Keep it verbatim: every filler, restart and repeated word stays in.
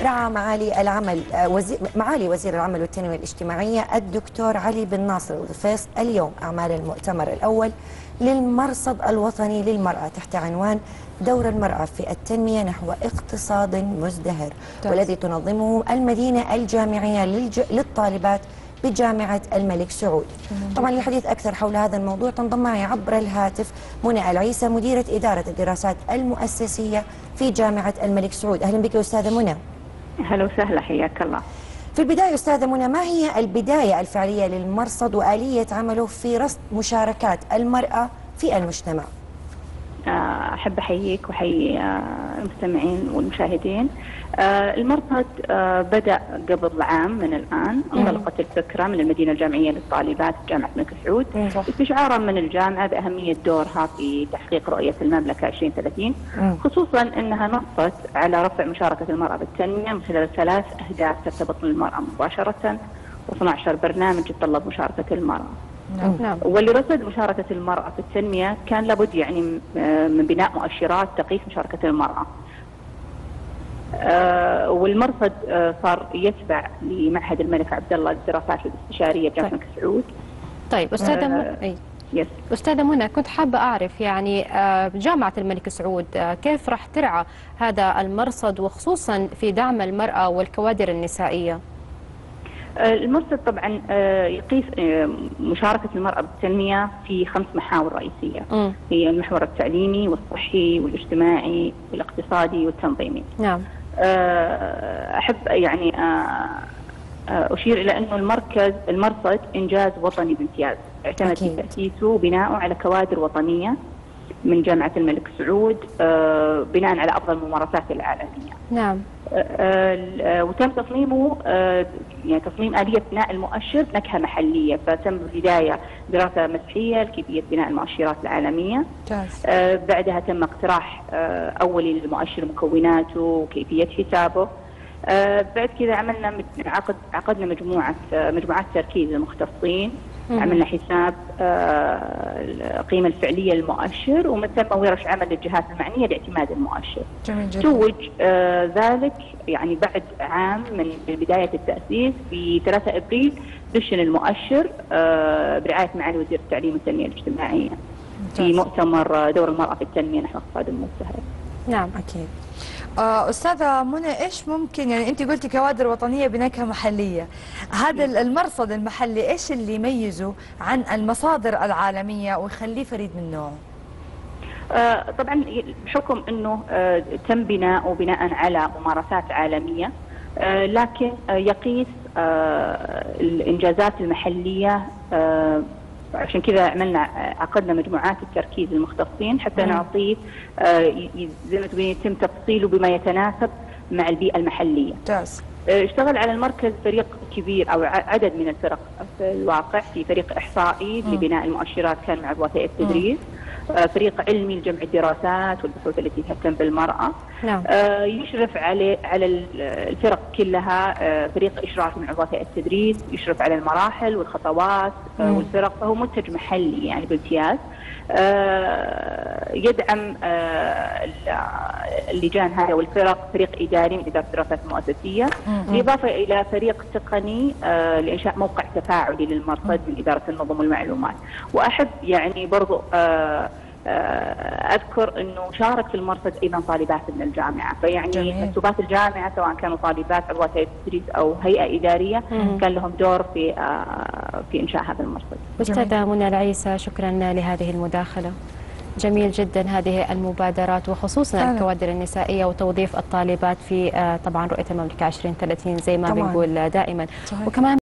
رعى معالي العمل وزير معالي وزير العمل والتنمية الاجتماعية الدكتور علي بن ناصر الغفيص اليوم أعمال المؤتمر الأول للمرصد الوطني للمرأة تحت عنوان دور المرأة في التنمية نحو اقتصاد مزدهر، والذي تنظمه المدينة الجامعية للج... للطالبات بجامعة الملك سعود. طبعا للحديث أكثر حول هذا الموضوع تنضم معي عبر الهاتف منى العيسى مديرة إدارة الدراسات المؤسسية في جامعة الملك سعود. أهلا بك أستاذة منى. أهلا وسهلا، حياك الله. في البداية أستاذة منى، ما هي البداية الفعلية للمرصد وآلية عمله في رصد مشاركات المرأة في المجتمع؟ أحب أحييك وأحيي المستمعين والمشاهدين. المرصد بدأ قبل عام من الآن. انطلقت الفكرة من المدينة الجامعية للطالبات جامعة الملك سعود استشعارا من الجامعة بأهمية دورها في تحقيق رؤية المملكة عشرين ثلاثين، خصوصا أنها نصت على رفع مشاركة المرأة بالتنمية من خلال ثلاث أهداف ترتبط بالمرأة مباشرة واثني عشر برنامج يتطلب مشاركة المرأة. نعم. ولرصد مشاركة المرأة في التنمية كان لابد يعني من بناء مؤشرات تقيس مشاركة المرأة. آه والمرصد آه صار يتبع لمعهد الملك عبد الله للدراسات الاستشارية بجامعة الملك سعود. طيب أستاذة آه م... يس. أستاذة منى، كنت حابة أعرف يعني آه جامعة الملك سعود آه كيف راح ترعى هذا المرصد وخصوصا في دعم المرأة والكوادر النسائية؟ المرصد طبعا يقيس مشاركة المرأة بالتنمية في خمس محاور رئيسية. م. هي المحور التعليمي والصحي والاجتماعي والاقتصادي والتنظيمي. نعم. أحب يعني أشير إلى أنه المركز المرصد إنجاز وطني بامتياز، اعتمد في تأسيسه وبناؤه على كوادر وطنية من جامعة الملك سعود بناء على أفضل الممارسات العالمية. نعم. وتم تصميمه يعني تصميم آلية بناء المؤشر بنكهة محلية، فتم بالبداية دراسة مسحية لكيفية بناء المؤشرات العالمية. آه بعدها تم اقتراح آه أولي للمؤشر مكوناته وكيفية حسابه. آه بعد كذا عملنا عقد عقدنا مجموعة مجموعات تركيز للمختصين. عملنا حساب القيمة الفعلية للمؤشر، ومن ثم ورش عمل للجهات المعنية لاعتماد المؤشر. جميل جدا. توج آه ذلك يعني بعد عام من بداية التأسيس في ثلاثة أبريل دشن المؤشر آه برعاية معالي وزير التعليم والتنمية الاجتماعية في مؤتمر دور المرأة في التنمية نحو اقتصاد مزدهر. نعم أكيد. أستاذة منى، إيش ممكن يعني أنت قلتي كوادر وطنية بنكهة محلية، هذا المرصد المحلي إيش اللي يميزه عن المصادر العالمية ويخليه فريد من نوعه؟ آه طبعا بحكم أنه آه تم بناءه بناء على ممارسات عالمية، آه لكن آه يقيس آه الإنجازات المحلية. آه عشان كذا عملنا عقدنا مجموعات التركيز للمختصين حتى نعطيه زي ما تقولين يتم تفصيله بما يتناسب مع البيئة المحلية. جاز. اشتغل على المركز فريق كبير أو عدد من الفرق في الواقع، في فريق إحصائي لبناء المؤشرات كان مع وثائق التدريس، فريق علمي لجمع الدراسات والبحوث التي تهتم بالمرأة. نعم. يشرف على على الفرق كلها فريق إشراف من وثائق التدريس، يشرف على المراحل والخطوات مم. والفرق، فهو منتج محلي يعني بامتياز. يدعم اللجان هذه والفرق فريق إداري من إدارة الدراسات المؤسسية، بالإضافة إلى فريق تقني لإنشاء موقع تفاعلي للمرصد من إدارة النظم والمعلومات. وأحب يعني برضو أذكر أنه شارك في المرصد أيضا طالبات من الجامعة، فيعني مكتوبات الجامعة سواء كانوا طالبات عضوات هيئة التدريس أو هيئة إدارية مم. كان لهم دور في في إنشاء هذا المرصد. أستاذة منى العيسى، شكرا لهذه المداخلة. جميل جدا هذه المبادرات وخصوصا الكوادر النسائية وتوظيف الطالبات في طبعا رؤية المملكة عشرين ثلاثين زي ما بنقول دائما. صحيح. وكمان